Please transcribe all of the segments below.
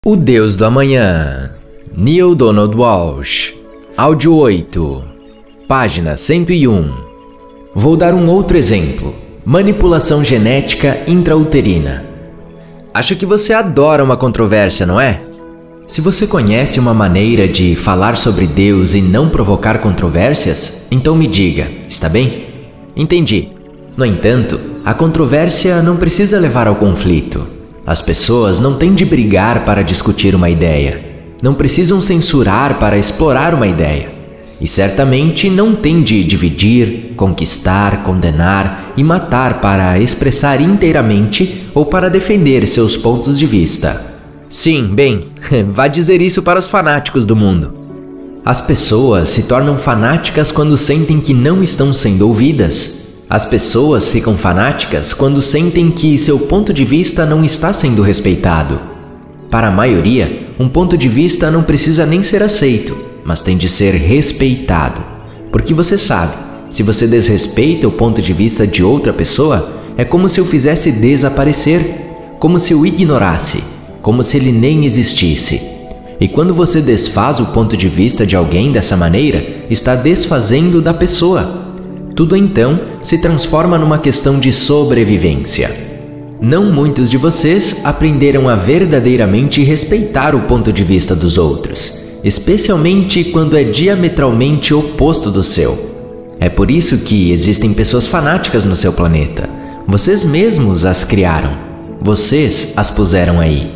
O Deus do Amanhã, Neale Donald Walsch, áudio 8, página 101. Vou dar um outro exemplo, manipulação genética intrauterina. Acho que você adora uma controvérsia, não é? Se você conhece uma maneira de falar sobre Deus e não provocar controvérsias, então me diga, está bem? Entendi. No entanto, a controvérsia não precisa levar ao conflito. As pessoas não têm de brigar para discutir uma ideia. Não precisam censurar para explorar uma ideia. E certamente não têm de dividir, conquistar, condenar e matar para expressar inteiramente ou para defender seus pontos de vista. Sim, bem, vá dizer isso para os fanáticos do mundo. As pessoas se tornam fanáticas quando sentem que não estão sendo ouvidas. As pessoas ficam fanáticas quando sentem que seu ponto de vista não está sendo respeitado. Para a maioria, um ponto de vista não precisa nem ser aceito, mas tem de ser respeitado. Porque você sabe, se você desrespeita o ponto de vista de outra pessoa, é como se o fizesse desaparecer, como se o ignorasse, como se ele nem existisse. E quando você desfaz o ponto de vista de alguém dessa maneira, está desfazendo da pessoa. Tudo então se transforma numa questão de sobrevivência. Não muitos de vocês aprenderam a verdadeiramente respeitar o ponto de vista dos outros, especialmente quando é diametralmente oposto do seu. É por isso que existem pessoas fanáticas no seu planeta. Vocês mesmos as criaram. Vocês as puseram aí.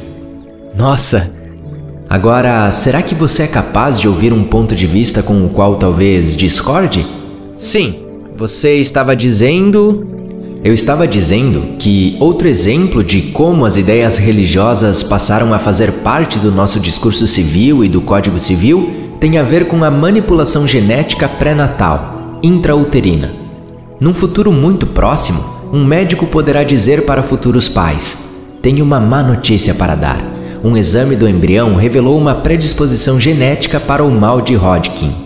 Nossa! Agora, será que você é capaz de ouvir um ponto de vista com o qual talvez discorde? Sim. Você estava dizendo... Eu estava dizendo que outro exemplo de como as ideias religiosas passaram a fazer parte do nosso discurso civil e do Código Civil tem a ver com a manipulação genética pré-natal, intrauterina. Num futuro muito próximo, um médico poderá dizer para futuros pais: tenho uma má notícia para dar. Um exame do embrião revelou uma predisposição genética para o mal de Hodgkin.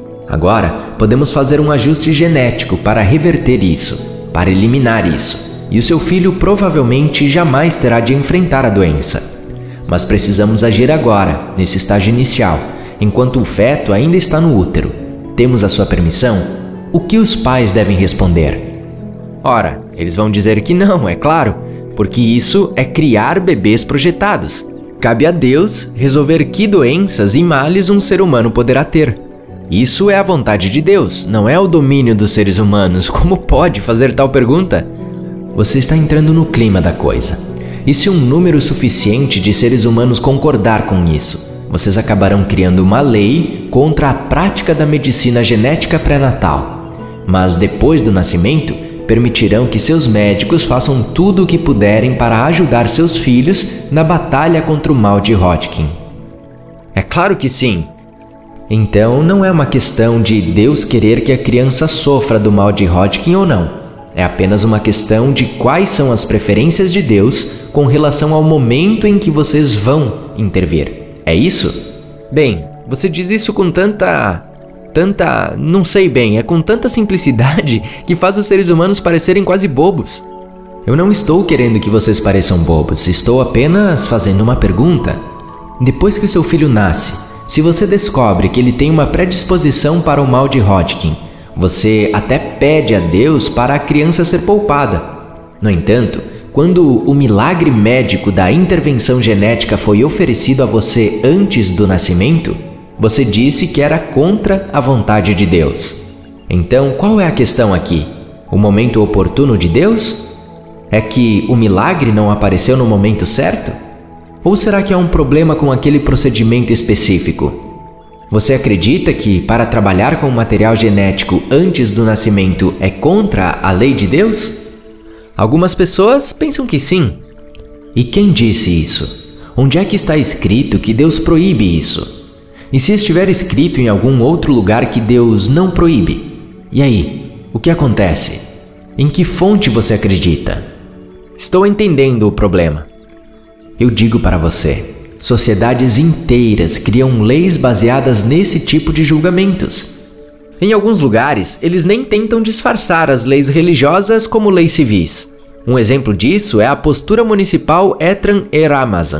Agora, podemos fazer um ajuste genético para reverter isso, para eliminar isso, e o seu filho provavelmente jamais terá de enfrentar a doença. Mas precisamos agir agora, nesse estágio inicial, enquanto o feto ainda está no útero. Temos a sua permissão? O que os pais devem responder? Ora, eles vão dizer que não, é claro, porque isso é criar bebês projetados. Cabe a Deus resolver que doenças e males um ser humano poderá ter. Isso é a vontade de Deus, não é o domínio dos seres humanos. Como pode fazer tal pergunta? Você está entrando no clima da coisa. E se um número suficiente de seres humanos concordar com isso, vocês acabarão criando uma lei contra a prática da medicina genética pré-natal. Mas depois do nascimento, permitirão que seus médicos façam tudo o que puderem para ajudar seus filhos na batalha contra o mal de Hodgkin. É claro que sim! Então, não é uma questão de Deus querer que a criança sofra do mal de Hodgkin ou não. É apenas uma questão de quais são as preferências de Deus com relação ao momento em que vocês vão intervir. É isso? Bem, você diz isso com não sei bem, é com tanta simplicidade que faz os seres humanos parecerem quase bobos. Eu não estou querendo que vocês pareçam bobos, estou apenas fazendo uma pergunta. Depois que o seu filho nasce, se você descobre que ele tem uma predisposição para o mal de Hodgkin, você até pede a Deus para a criança ser poupada. No entanto, quando o milagre médico da intervenção genética foi oferecido a você antes do nascimento, você disse que era contra a vontade de Deus. Então, qual é a questão aqui? O momento oportuno de Deus? É que o milagre não apareceu no momento certo? Ou será que há um problema com aquele procedimento específico? Você acredita que para trabalhar com material genético antes do nascimento é contra a lei de Deus? Algumas pessoas pensam que sim. E quem disse isso? Onde é que está escrito que Deus proíbe isso? E se estiver escrito em algum outro lugar que Deus não proíbe? E aí, o que acontece? Em que fonte você acredita? Estou entendendo o problema. Eu digo para você, sociedades inteiras criam leis baseadas nesse tipo de julgamentos. Em alguns lugares, eles nem tentam disfarçar as leis religiosas como leis civis. Um exemplo disso é a postura municipal Etran e Ramazan,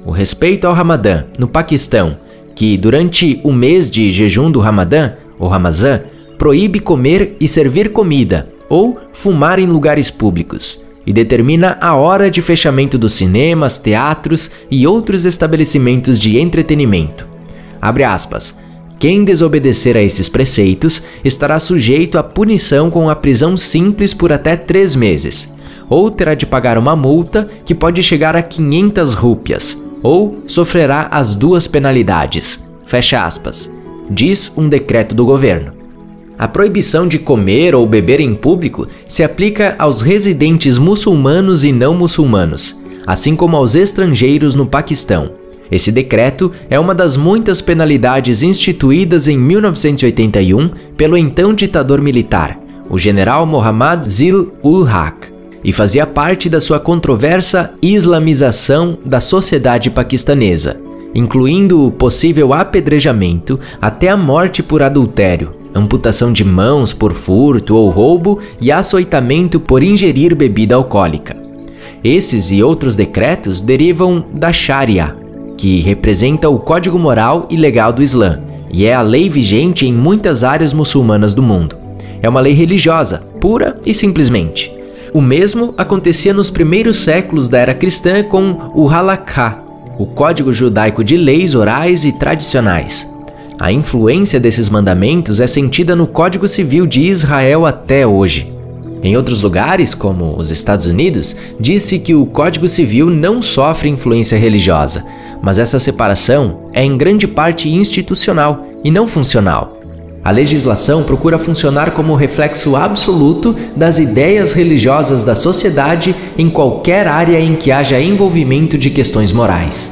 o respeito ao Ramadã, no Paquistão, que durante o mês de jejum do Ramadã, ou Ramazã, proíbe comer e servir comida ou fumar em lugares públicos e determina a hora de fechamento dos cinemas, teatros e outros estabelecimentos de entretenimento. Abre aspas. Quem desobedecer a esses preceitos estará sujeito à punição com a prisão simples por até 3 meses, ou terá de pagar uma multa que pode chegar a 500 rúpias, ou sofrerá as 2 penalidades. Fecha aspas. Diz um decreto do governo. A proibição de comer ou beber em público se aplica aos residentes muçulmanos e não muçulmanos, assim como aos estrangeiros no Paquistão. Esse decreto é uma das muitas penalidades instituídas em 1981 pelo então ditador militar, o general Mohammad Zia-ul-Haq, e fazia parte da sua controversa islamização da sociedade paquistanesa, incluindo o possível apedrejamento até a morte por adultério, amputação de mãos por furto ou roubo e açoitamento por ingerir bebida alcoólica. Esses e outros decretos derivam da Sharia, que representa o código moral e legal do Islã, e é a lei vigente em muitas áreas muçulmanas do mundo. É uma lei religiosa, pura e simplesmente. O mesmo acontecia nos primeiros séculos da era cristã com o Halakha, o código judaico de leis orais e tradicionais. A influência desses mandamentos é sentida no Código Civil de Israel até hoje. Em outros lugares, como os Estados Unidos, diz-se que o Código Civil não sofre influência religiosa, mas essa separação é em grande parte institucional e não funcional. A legislação procura funcionar como reflexo absoluto das ideias religiosas da sociedade em qualquer área em que haja envolvimento de questões morais.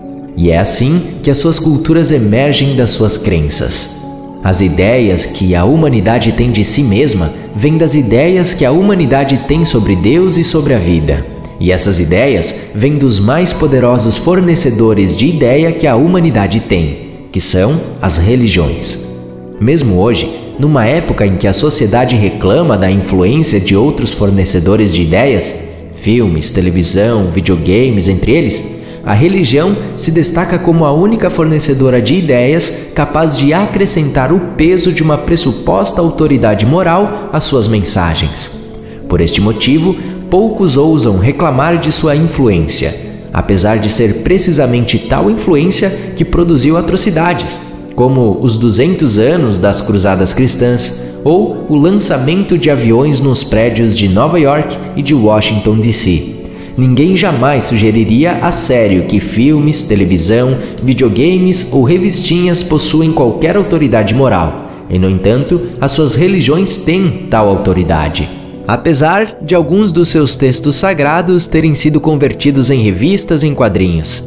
E é assim que as suas culturas emergem das suas crenças. As ideias que a humanidade tem de si mesma vêm das ideias que a humanidade tem sobre Deus e sobre a vida. E essas ideias vêm dos mais poderosos fornecedores de ideia que a humanidade tem, que são as religiões. Mesmo hoje, numa época em que a sociedade reclama da influência de outros fornecedores de ideias, filmes, televisão, videogames, entre eles, a religião se destaca como a única fornecedora de ideias capaz de acrescentar o peso de uma pressuposta autoridade moral às suas mensagens. Por este motivo, poucos ousam reclamar de sua influência, apesar de ser precisamente tal influência que produziu atrocidades, como os 200 anos das Cruzadas Cristãs ou o lançamento de aviões nos prédios de Nova York e de Washington, D.C. Ninguém jamais sugeriria a sério que filmes, televisão, videogames ou revistinhas possuem qualquer autoridade moral, e, no entanto, as suas religiões têm tal autoridade. Apesar de alguns dos seus textos sagrados terem sido convertidos em revistas e em quadrinhos.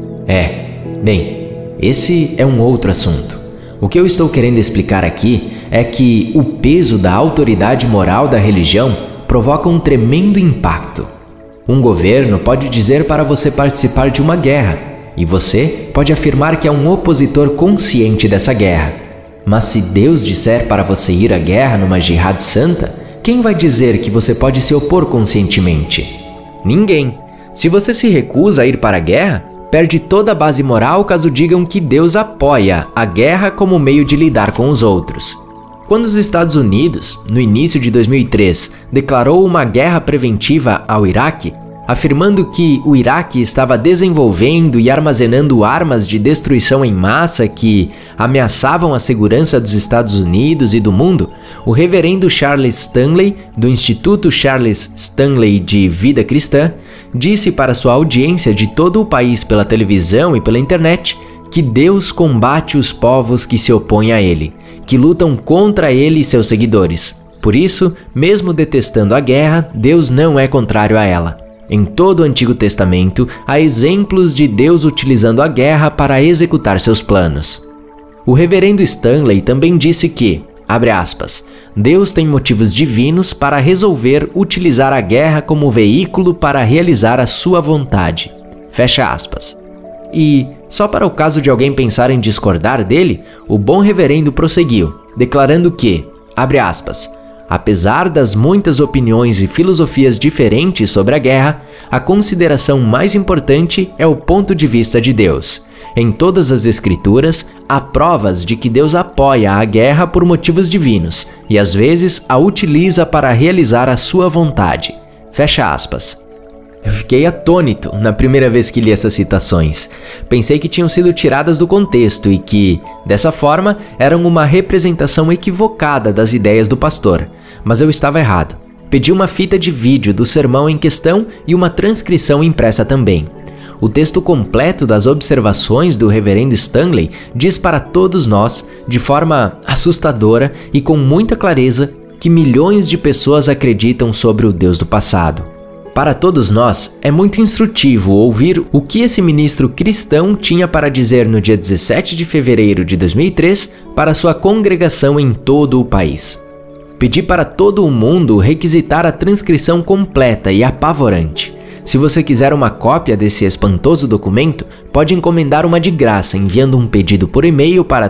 Esse é um outro assunto. O que eu estou querendo explicar aqui é que o peso da autoridade moral da religião provoca um tremendo impacto. Um governo pode dizer para você participar de uma guerra, e você pode afirmar que é um opositor consciente dessa guerra. Mas se Deus disser para você ir à guerra numa jihad santa, quem vai dizer que você pode se opor conscientemente? Ninguém. Se você se recusa a ir para a guerra, perde toda a base moral caso digam que Deus apoia a guerra como meio de lidar com os outros. Quando os Estados Unidos, no início de 2003, declarou uma guerra preventiva ao Iraque, afirmando que o Iraque estava desenvolvendo e armazenando armas de destruição em massa que ameaçavam a segurança dos Estados Unidos e do mundo, o reverendo Charles Stanley, do Instituto Charles Stanley de Vida Cristã, disse para sua audiência de todo o país pela televisão e pela internet que Deus combate os povos que se opõem a ele, que lutam contra ele e seus seguidores. Por isso, mesmo detestando a guerra, Deus não é contrário a ela. Em todo o Antigo Testamento, há exemplos de Deus utilizando a guerra para executar seus planos. O reverendo Stanley também disse que, abre aspas, Deus tem motivos divinos para resolver utilizar a guerra como veículo para realizar a sua vontade. Fecha aspas. E, só para o caso de alguém pensar em discordar dele, o bom reverendo prosseguiu, declarando que, abre aspas, Apesar das muitas opiniões e filosofias diferentes sobre a guerra, a consideração mais importante é o ponto de vista de Deus. Em todas as Escrituras, há provas de que Deus apoia a guerra por motivos divinos e às vezes a utiliza para realizar a sua vontade. Fecha aspas. Eu fiquei atônito na primeira vez que li essas citações. Pensei que tinham sido tiradas do contexto e que, dessa forma, eram uma representação equivocada das ideias do pastor. Mas eu estava errado. Pedi uma fita de vídeo do sermão em questão e uma transcrição impressa também. O texto completo das observações do reverendo Stanley diz para todos nós, de forma assustadora e com muita clareza, que milhões de pessoas acreditam sobre o Deus do passado. Para todos nós, é muito instrutivo ouvir o que esse ministro cristão tinha para dizer no dia 17 de fevereiro de 2003 para sua congregação em todo o país. Pedi para todo o mundo requisitar a transcrição completa e apavorante. Se você quiser uma cópia desse espantoso documento, pode encomendar uma de graça enviando um pedido por e-mail para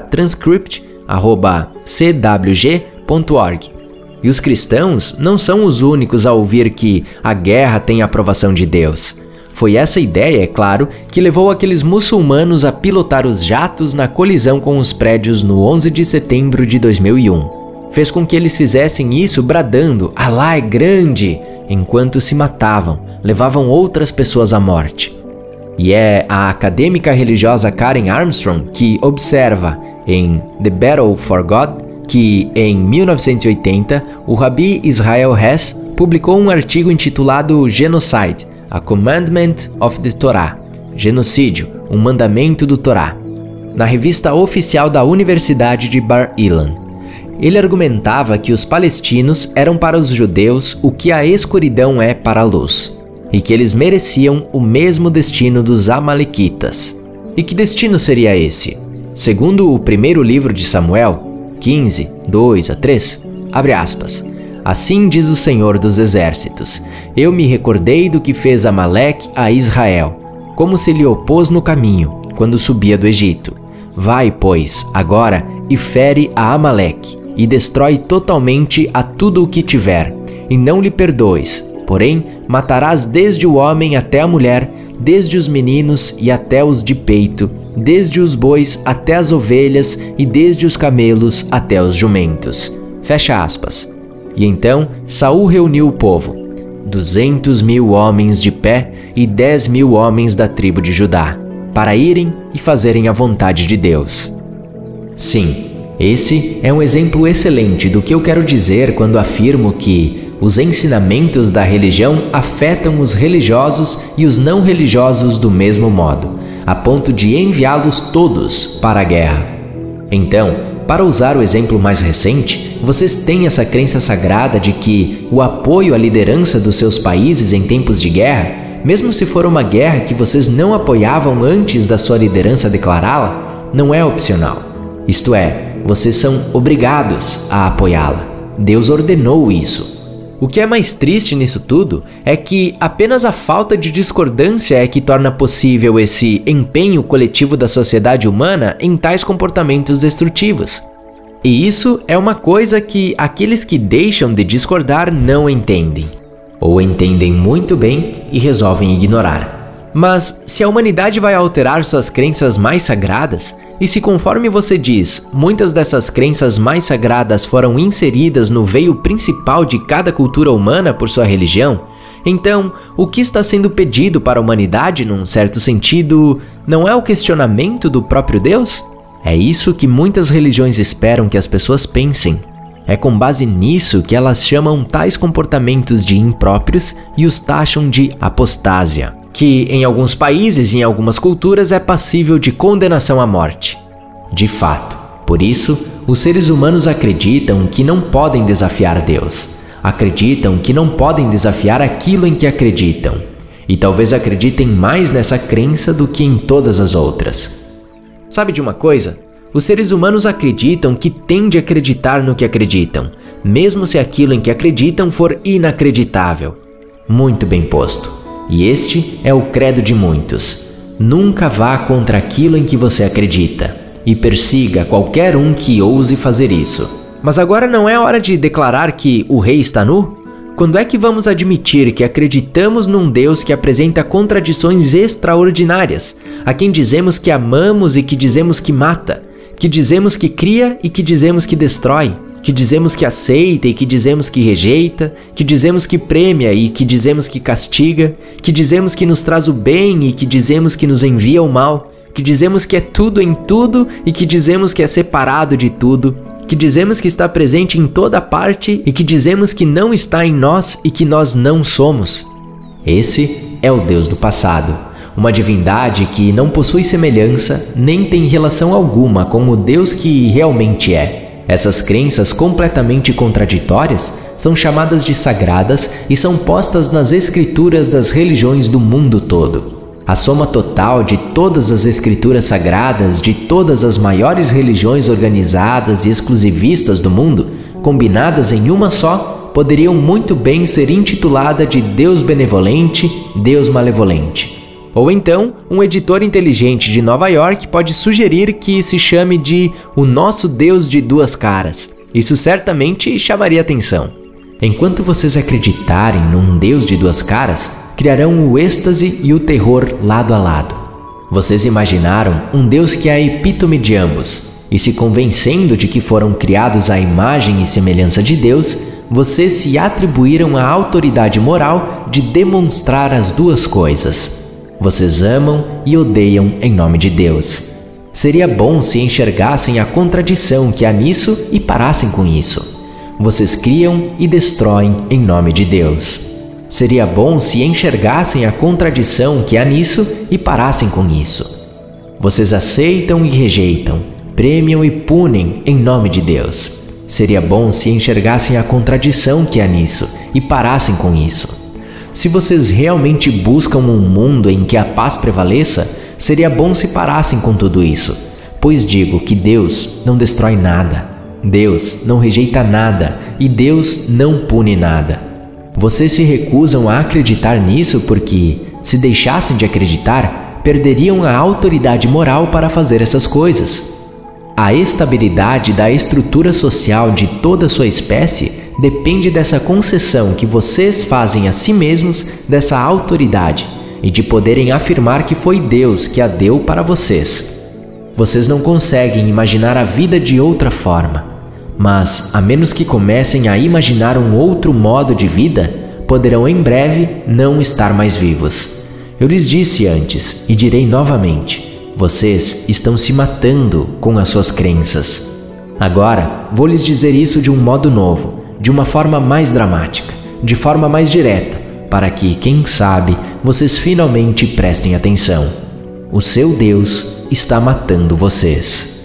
transcript@cwg.org. E os cristãos não são os únicos a ouvir que a guerra tem a aprovação de Deus. Foi essa ideia, é claro, que levou aqueles muçulmanos a pilotar os jatos na colisão com os prédios no 11 de setembro de 2001. Fez com que eles fizessem isso bradando "Alá é grande", enquanto se matavam, levavam outras pessoas à morte. E é a acadêmica religiosa Karen Armstrong que observa em The Battle for God que, em 1980, o Rabi Israel Hess publicou um artigo intitulado Genocide, a Commandment of the Torah, Genocídio, um mandamento do Torá, na revista oficial da Universidade de Bar Ilan. Ele argumentava que os palestinos eram para os judeus o que a escuridão é para a luz, e que eles mereciam o mesmo destino dos amalequitas. E que destino seria esse? Segundo o primeiro livro de Samuel, 15, 2-3, abre aspas. Assim diz o Senhor dos Exércitos: Eu me recordei do que fez Amaleque a Israel, como se lhe opôs no caminho, quando subia do Egito. Vai, pois, agora e fere a Amaleque, e destrói totalmente a tudo o que tiver, e não lhe perdoes. Porém, matarás desde o homem até a mulher, desde os meninos e até os de peito, desde os bois até as ovelhas e desde os camelos até os jumentos. Fecha aspas. E então Saul reuniu o povo, 200.000 homens de pé e 10.000 homens da tribo de Judá, para irem e fazerem a vontade de Deus. Sim, esse é um exemplo excelente do que eu quero dizer quando afirmo que os ensinamentos da religião afetam os religiosos e os não religiosos do mesmo modo, a ponto de enviá-los todos para a guerra. Então, para usar o exemplo mais recente, vocês têm essa crença sagrada de que o apoio à liderança dos seus países em tempos de guerra, mesmo se for uma guerra que vocês não apoiavam antes da sua liderança declará-la, não é opcional. Isto é, vocês são obrigados a apoiá-la. Deus ordenou isso. O que é mais triste nisso tudo é que apenas a falta de discordância é que torna possível esse empenho coletivo da sociedade humana em tais comportamentos destrutivos. E isso é uma coisa que aqueles que deixam de discordar não entendem, ou entendem muito bem e resolvem ignorar. Mas se a humanidade vai alterar suas crenças mais sagradas, e se, conforme você diz, muitas dessas crenças mais sagradas foram inseridas no veio principal de cada cultura humana por sua religião, então o que está sendo pedido para a humanidade, num certo sentido, não é o questionamento do próprio Deus? É isso que muitas religiões esperam que as pessoas pensem. É com base nisso que elas chamam tais comportamentos de impróprios e os taxam de apostásia, que em alguns países e em algumas culturas é passível de condenação à morte. De fato, por isso, os seres humanos acreditam que não podem desafiar Deus. Acreditam que não podem desafiar aquilo em que acreditam. E talvez acreditem mais nessa crença do que em todas as outras. Sabe de uma coisa? Os seres humanos acreditam que têm de acreditar no que acreditam, mesmo se aquilo em que acreditam for inacreditável. Muito bem posto. E este é o credo de muitos. Nunca vá contra aquilo em que você acredita, e persiga qualquer um que ouse fazer isso. Mas agora não é hora de declarar que o rei está nu? Quando é que vamos admitir que acreditamos num Deus que apresenta contradições extraordinárias, a quem dizemos que amamos e que dizemos que mata, que dizemos que cria e que dizemos que destrói, que dizemos que aceita e que dizemos que rejeita, que dizemos que premia e que dizemos que castiga, que dizemos que nos traz o bem e que dizemos que nos envia o mal, que dizemos que é tudo em tudo e que dizemos que é separado de tudo, que dizemos que está presente em toda parte e que dizemos que não está em nós e que nós não somos? Esse é o Deus do passado, uma divindade que não possui semelhança nem tem relação alguma com o Deus que realmente é. Essas crenças completamente contraditórias são chamadas de sagradas e são postas nas escrituras das religiões do mundo todo. A soma total de todas as escrituras sagradas de todas as maiores religiões organizadas e exclusivistas do mundo, combinadas em uma só, poderiam muito bem ser intitulada de Deus benevolente, Deus malevolente. Ou então, um editor inteligente de Nova York pode sugerir que se chame de o nosso Deus de duas caras. Isso certamente chamaria atenção. Enquanto vocês acreditarem num Deus de duas caras, criarão o êxtase e o terror lado a lado. Vocês imaginaram um Deus que é a epítome de ambos, e se convencendo de que foram criados à imagem e semelhança de Deus, vocês se atribuíram a autoridade moral de demonstrar as duas coisas. Vocês amam e odeiam em nome de Deus. Seria bom se enxergassem a contradição que há nisso e parassem com isso. Vocês criam e destroem em nome de Deus. Seria bom se enxergassem a contradição que há nisso e parassem com isso. Vocês aceitam e rejeitam, premiam e punem em nome de Deus. Seria bom se enxergassem a contradição que há nisso e parassem com isso. Se vocês realmente buscam um mundo em que a paz prevaleça, seria bom se parassem com tudo isso, pois digo que Deus não destrói nada, Deus não rejeita nada e Deus não pune nada. Vocês se recusam a acreditar nisso porque, se deixassem de acreditar, perderiam a autoridade moral para fazer essas coisas. A estabilidade da estrutura social de toda a sua espécie depende dessa concessão que vocês fazem a si mesmos dessa autoridade e de poderem afirmar que foi Deus que a deu para vocês. Vocês não conseguem imaginar a vida de outra forma. Mas, a menos que comecem a imaginar um outro modo de vida, poderão em breve não estar mais vivos. Eu lhes disse antes e direi novamente: vocês estão se matando com as suas crenças. Agora, vou lhes dizer isso de um modo novo, de uma forma mais dramática, de forma mais direta, para que, quem sabe, vocês finalmente prestem atenção. O seu Deus está matando vocês.